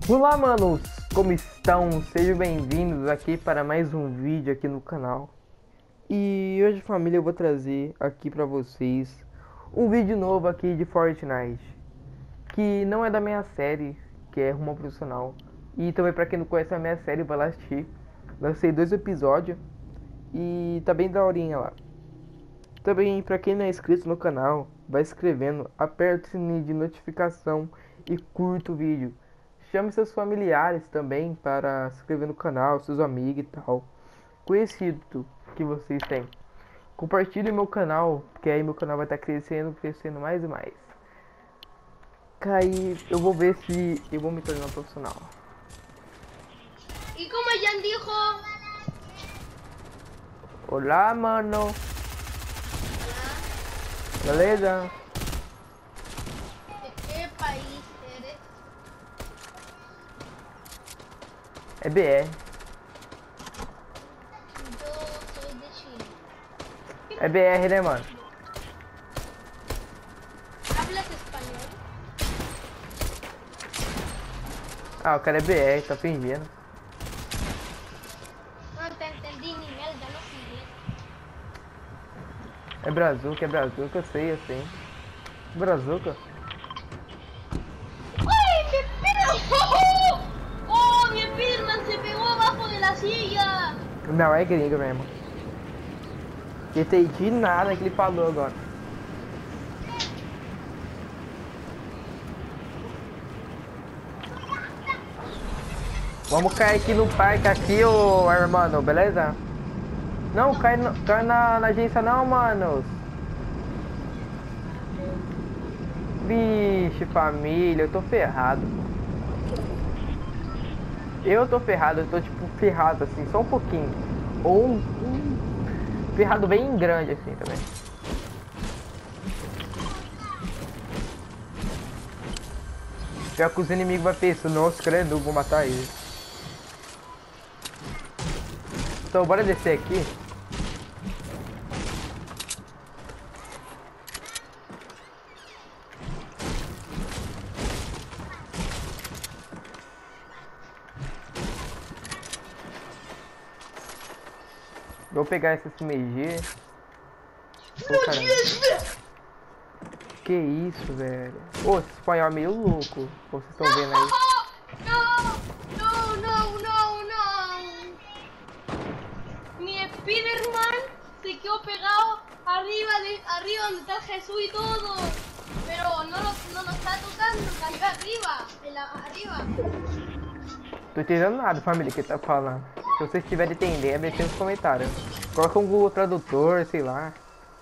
Olá, manos! Como estão? Sejam bem-vindos aqui para mais um vídeo aqui no canal. E hoje, família, eu vou trazer aqui para vocês um vídeo novo aqui de Fortnite, que não é da minha série, que é Rumo ao Profissional. E também, para quem não conhece a minha série, vai lá assistir. Lancei 2 episódios e tá bem daorinha lá. Também, para quem não é inscrito no canal, vai se inscrevendo, aperta o sininho de notificação e curta o vídeo. Chame seus familiares também para se inscrever no canal, seus amigos e tal. Conhecido que vocês têm. Compartilhe meu canal, porque aí meu canal vai estar crescendo mais e mais. Aí eu vou ver se eu vou me tornar um profissional. Y como Jan dijo... Olá, mano. Beleza? ¿De qué país eres? É BR. Yo soy de Chile. É BR, né, mano? ¿Hablas español? Ah, o cara é BR, tá fingindo. No te entendí ni mierda, no sigue. É Brazuca, eu sei. Brazuca? ¡Ay, mi Spiderman! ¡Oh, mi Spiderman se pegó abajo de la silla! Não, é gringo mesmo. Não entendi nada que ele falou agora. Vamos cair aqui no parque aqui, ô irmão, beleza? Não, cai na agência não, manos. Vixe, família, eu tô ferrado. Eu tô tipo ferrado assim, só um pouquinho. Ou um ferrado bem grande assim também. Já que os inimigos vão pensar, nossa, credo, vou matar ele. Então bora descer aqui. Vou pegar esse SMG. Ô, caramba. Que isso, velho? Ô, esse espanhol é meio louco. Vocês estão vendo aí? No. Mi Spiderman se quedó pegado arriba donde está Jesús y todo. Pero no nos está tocando, cayó arriba. Tô entendendo nada, família, que tá falando. Se vocês estiverem entendendo, deixa nos comentários. Coloca um Google Tradutor, sei lá.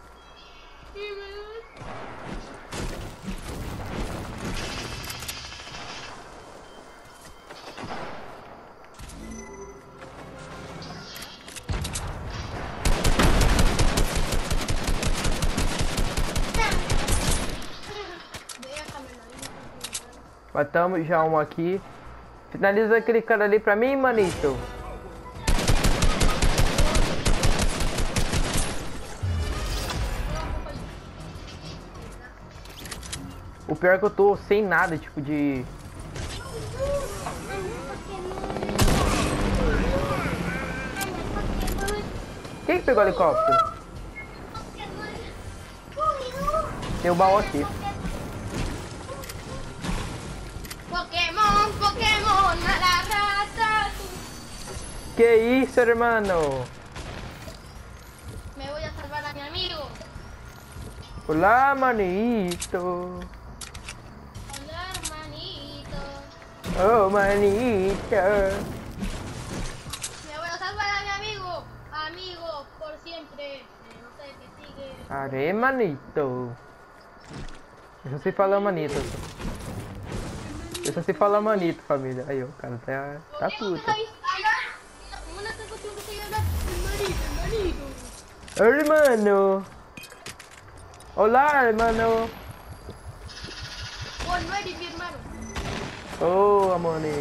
Matamos já um aqui. Finaliza aquele cara ali pra mim, manito. O pior é que eu tô sem nada, tipo de... Quem que pegou o helicóptero? Tem um baú aqui. Pokémon, a la rata. Que isso, hermano? Me voy a salvar a mi amigo. Olá, manito. Hola, hermanito. Oh, manito. Me voy a salvar a mi amigo. Amigo, por siempre. No sé qué sigue. Are, manito. Eu só sei falar manito. Eu só sei falar manito, família. Aí, ó, o cara tá puto. Una cuestión que se llama hermanito. Hermano. Olá, hermano. Oh, no eres mi hermano. Oh, amore.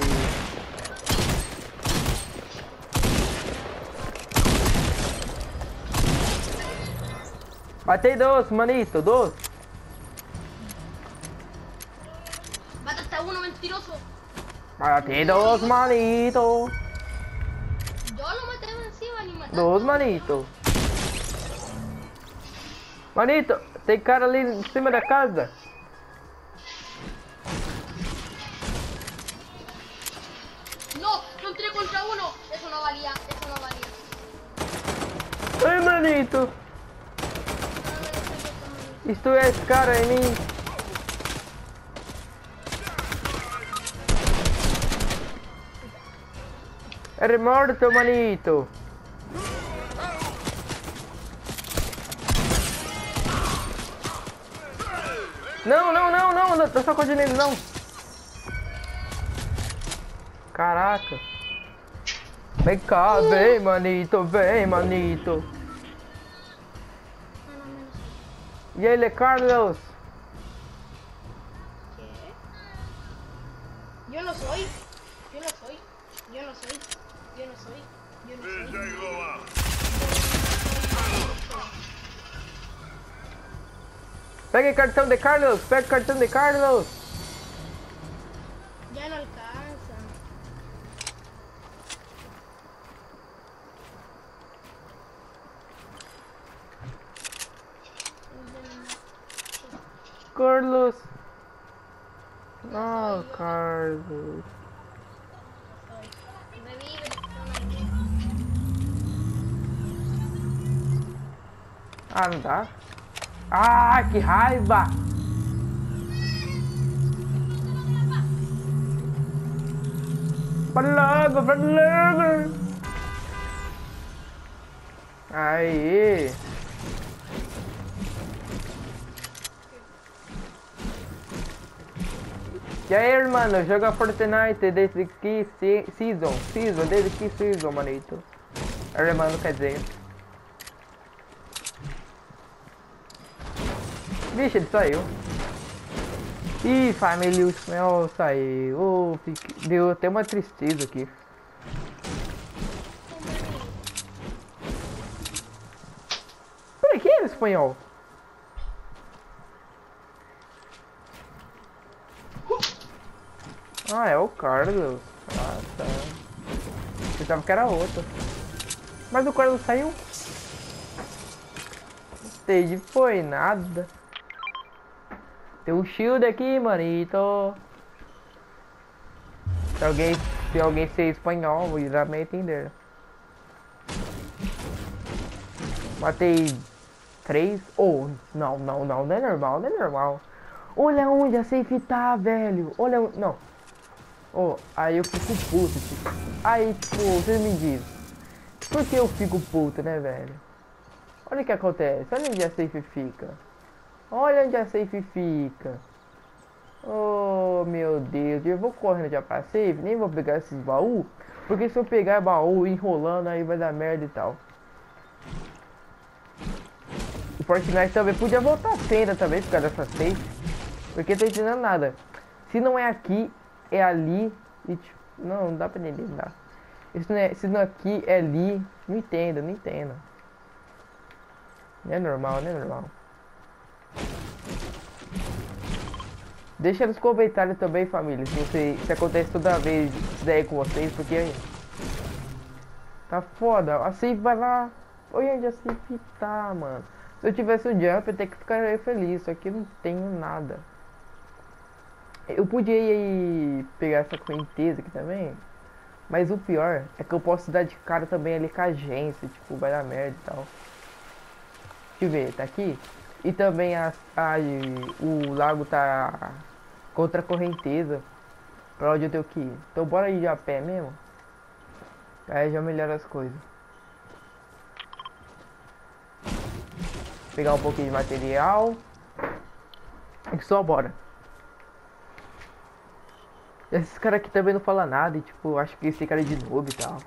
Matei 2, manito, 2. Mata hasta uno, mentiroso. Batidos, manito. Yo lo maté encima ni maté. Dos, manito. Manito, tem cara ali em cima da casa. No, no entré contra uno. Eso no valía, eso no valía. Ai, manito. Isto é cara em mim. É morto, manito. Não, não, não, não, não tô sacudindo ele, não. Caraca. Vem cá, vem, manito, vem, manito. E ele, Carlos? ¿Qué? Yo no soy. Yo no soy. Yo no soy. Yo no soy. Yo no soy. Pega o cartão de Carlos, pega o cartão de Carlos. Ya no alcanza. Carlos. Oh, Carlos. Ah, não dá? Ah, que raiva! Vai logo, vai logo! Aí! E aí, irmão, joga Fortnite desde que season, desde que season, manito? Irmão, quer dizer. Vixe, ele saiu. Ih, família, o Smell saiu. Oh, deu até uma tristeza aqui. Por que é espanhol? Ah, é o Carlos. Ah, tá. Eu pensava que era outro. Mas o Carlos saiu. Não entendi, foi nada. Tem um shield aqui, manito. Se alguém ser espanhol, vou já me entender. Matei 3. Oh, não é normal, não é normal. Olha onde a safe tá, velho. Olha onde. Não. Oh, aí eu fico puto, tipo. Aí, tipo, você me diz. Por que eu fico puto, né, velho? Olha o que acontece. Olha onde a safe fica. Olha onde a safe fica. Oh, meu Deus. Eu vou correndo já pra safe. Nem vou pegar esses baús. Porque se eu pegar baú enrolando, aí vai dar merda e tal. O Fortnite também podia voltar a tenda também por causa dessa safe. Porque não tô entendendo nada. Se não é aqui, é ali. E tipo, não dá pra entender, não dá. Se não é aqui, é ali. Não entendo, não entendo. Não é normal, não é normal. Deixa nos comentários também, família, se acontece toda vez isso daí com vocês, porque aí tá foda, a safe vai lá. Olha onde a safe tá, mano. Se eu tivesse o jump, eu teria que ficar feliz, só que eu não tenho nada. Eu podia ir pegar essa correnteza aqui também, mas o pior é que eu posso dar de cara também ali com a agência, tipo, vai dar merda e tal. Deixa eu ver, tá aqui? E também o lago tá contra a correnteza. Pra onde eu tenho que ir. Então bora ir de a pé mesmo. Aí já melhora as coisas. Pegar um pouquinho de material. E só bora. Esses caras aqui também não falam nada. E tipo, eu acho que esse cara é de noob e tal.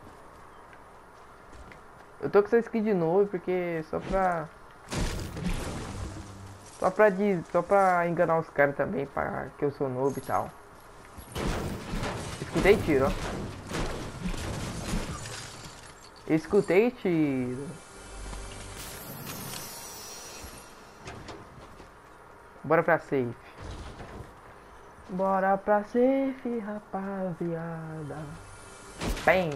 Eu tô com essa skin de noob porque só pra enganar os caras também, para que eu sou noob e tal. Escutei tiro, ó. Escutei tiro. Bora pra safe. Bora pra safe, rapaziada. Bem.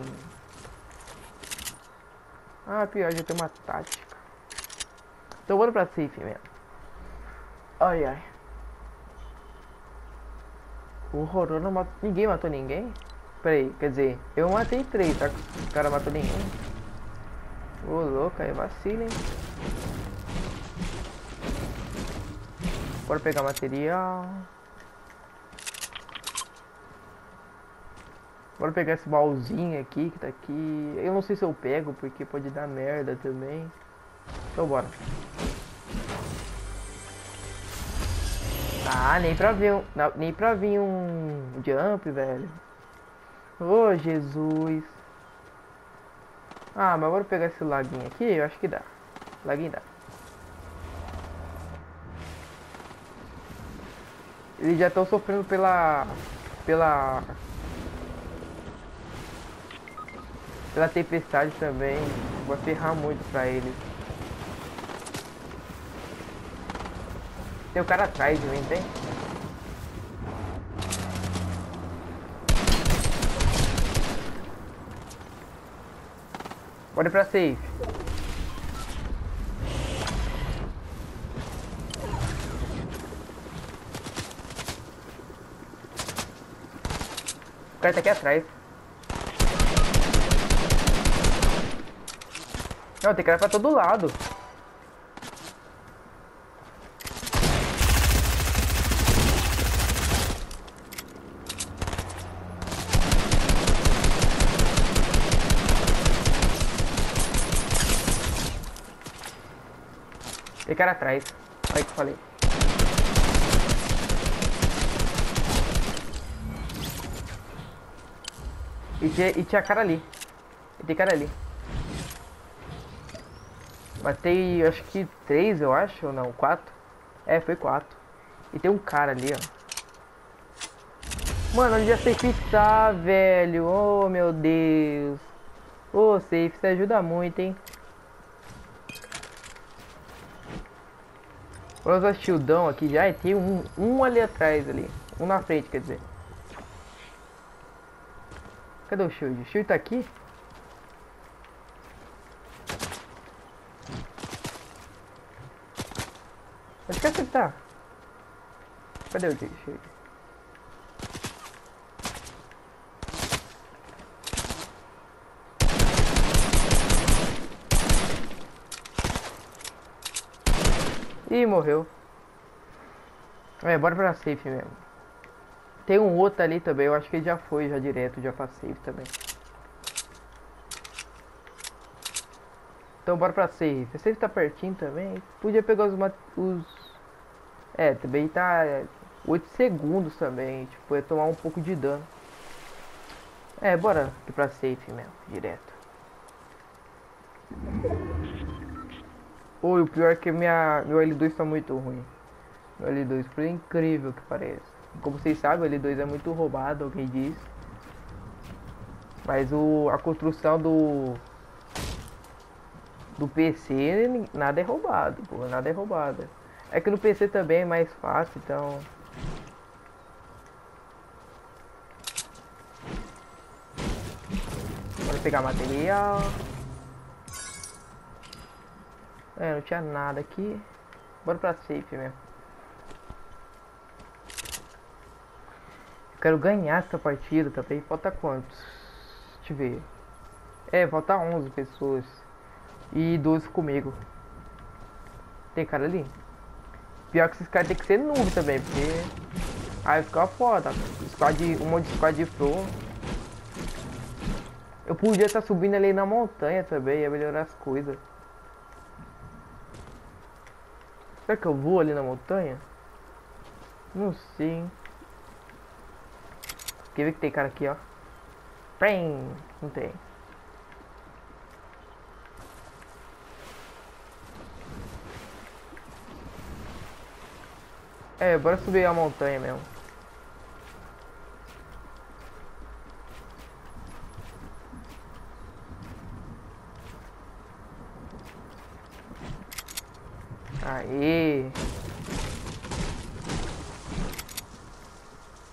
Ah, pior, já tem uma tática. Então bora pra safe mesmo. Ai, ai. O horror não matou... Ninguém matou ninguém? Peraí, quer dizer, eu matei 3, tá? O cara matou ninguém. Ô, louco, aí vacila, hein? Bora pegar material. Bora pegar esse baúzinho aqui, que tá aqui. Eu não sei se eu pego, porque pode dar merda também. Então bora. Ah, nem pra vir um jump, velho. Ô, Jesus. Ah, mas bora pegar esse laguinho aqui, eu acho que dá. Laguinho dá. Eles já estão sofrendo pela tempestade também. Vai ferrar muito pra eles. Tem o cara atrás de mim, tem? Bora pra safe. O cara tá aqui atrás. Não, tem cara pra todo lado. Tem cara atrás. Olha que eu falei. E tinha cara ali. E tem cara ali. Matei, acho que 3, eu acho, ou não, 4. É, foi 4. E tem um cara ali, ó. Mano, onde a safe tá, velho? Oh, meu Deus. Ô, safe, você ajuda muito, hein? Vou usar shieldão aqui já. E tem um ali atrás, ali. Um na frente, quer dizer. Cadê o shield? O shield tá aqui? Onde que você tá? Cadê o shield? Ih, morreu. É, bora pra safe mesmo. Tem um outro ali também, eu acho que ele já foi, já direto, já pra safe também. Então bora pra safe. A safe tá pertinho também. Podia pegar os... É, também tá 8 segundos também. Tipo, ia tomar um pouco de dano. É, bora aqui pra safe mesmo, direto. Oi, o pior é que meu L2 tá muito ruim. Meu L2, por incrível que pareça. Como vocês sabem, o L2 é muito roubado, alguém diz. Mas a construção do PC, nada é roubado, pô, nada é roubado. É que no PC também é mais fácil, então... Bora pegar material. É, não tinha nada aqui. Bora pra safe mesmo. Quero ganhar essa partida também. Falta quantos? Deixa eu ver. É, falta 11 pessoas. E 12 comigo. Tem cara ali? Pior que esses caras tem que ser noob também, porque... Aí fica foda. Um monte de squad de pro. Eu podia estar subindo ali na montanha também, ia melhorar as coisas. Será que eu vou ali na montanha? Não sei, hein? Quer ver que tem cara aqui, ó. Prem! Não tem. É, bora subir a montanha mesmo. Aê!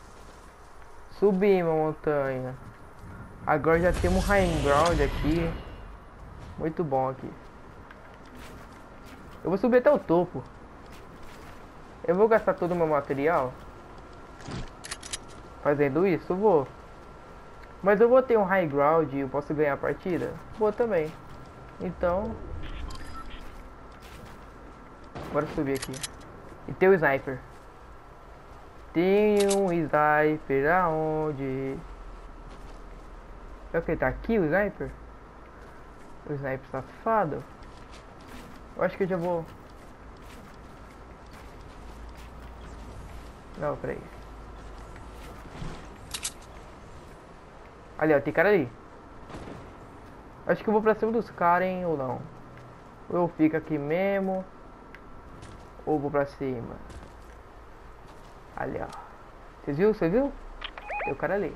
Subimos a montanha. Agora já temos um high ground aqui. Muito bom aqui. Eu vou subir até o topo. Eu vou gastar todo o meu material fazendo isso? Vou. Mas eu vou ter um high ground e eu posso ganhar a partida? Vou também. Então... bora subir aqui. E tem o sniper. Tem um sniper aonde? É o que? Tá aqui o sniper? O sniper safado. Eu acho que eu já vou... não, peraí. Ali, ó, tem cara ali. Acho que eu vou pra cima dos caras, hein, ou não. Ou eu fico aqui mesmo, ou vou pra cima. Ali, ó. Você viu? Você viu? Tem o cara ali.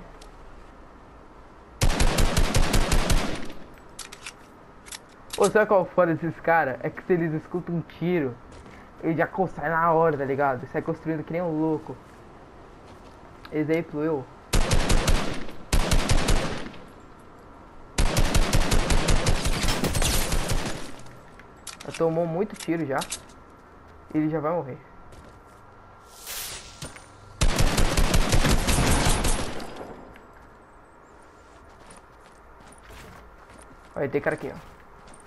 Ô, sabe qual fora desses caras? É que se eles escutam um tiro, ele já sai na hora, tá ligado? Sai construindo que nem um louco. Exemplo, eu. Já tomou muito tiro já. Ele já vai morrer. Olha, tem cara aqui, ó.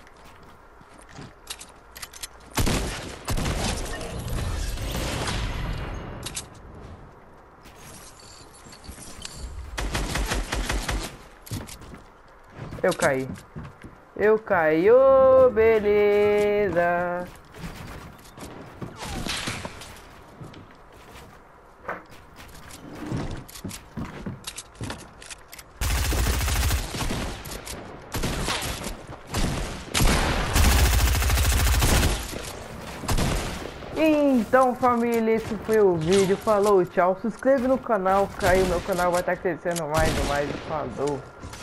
Eu caí. Eu caí, ô, beleza. Então, família, esse foi o vídeo. Falou, tchau. Se inscreve no canal, caiu. Meu canal vai estar crescendo mais e mais. Falou.